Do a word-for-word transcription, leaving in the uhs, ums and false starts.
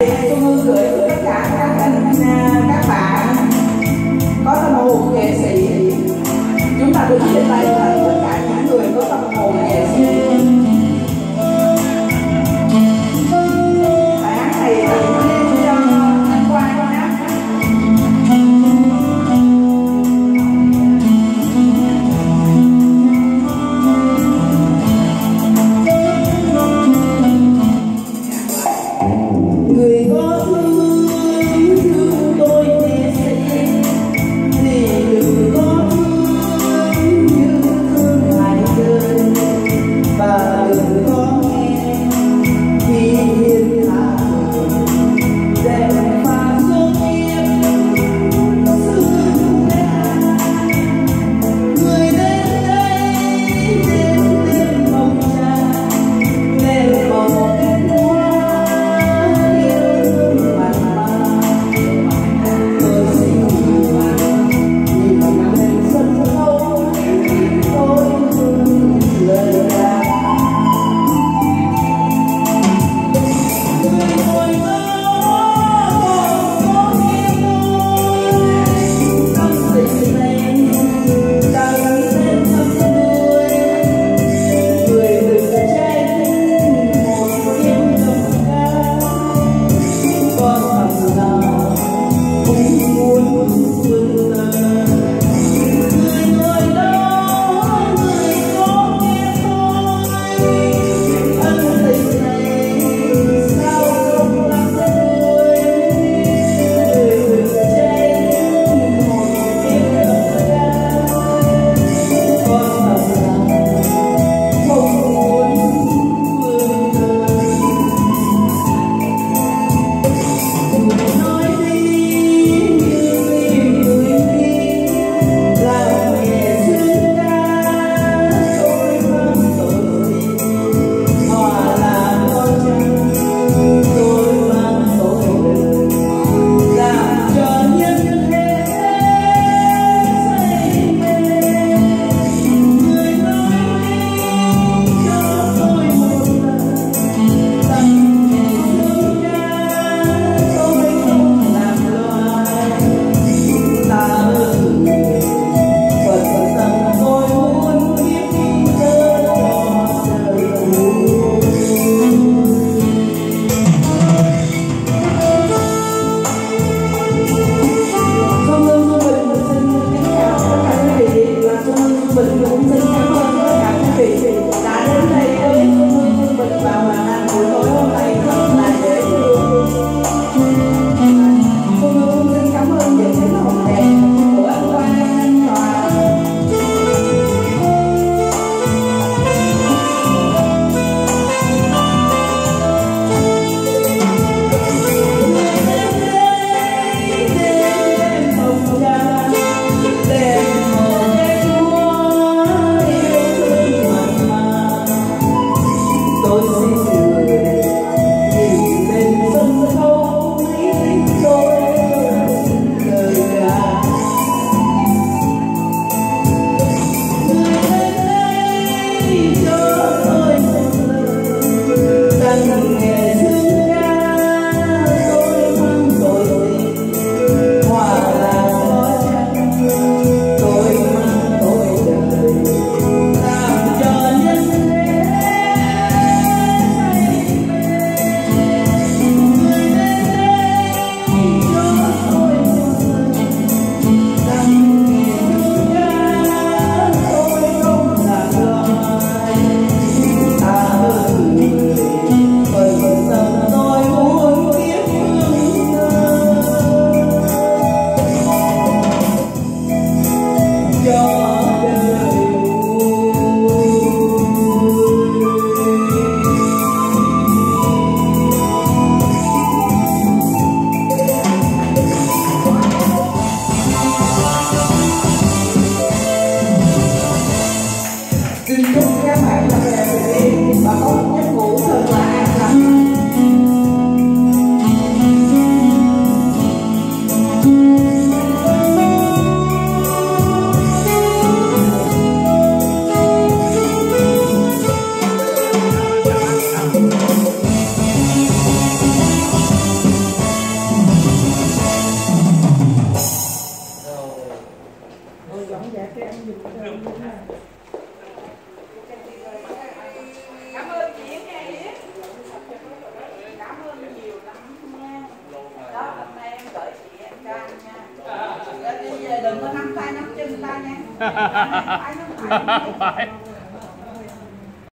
Xuân Hương gửi tới tất cả các anh, các bạn có tâm hồn nghệ sĩ. Chúng ta đứng trên tay là tất cả những người có tâm hồn nghệ sĩ. Bài hát này là lên cho anh Quang con hát. Người có thương thương tôi nghệ sĩ thì đừng có thương như Rồi dọn dẹp cái em dùng cái đường luôn nè. Cảm ơn chị Yến nha Yến. Cảm ơn nhiều lắm nha. Đó, hôm nay em gửi chị em cho anh nha. Đi về đừng có nắm tay nắm chân ta nha. Nắm tay nắm tay.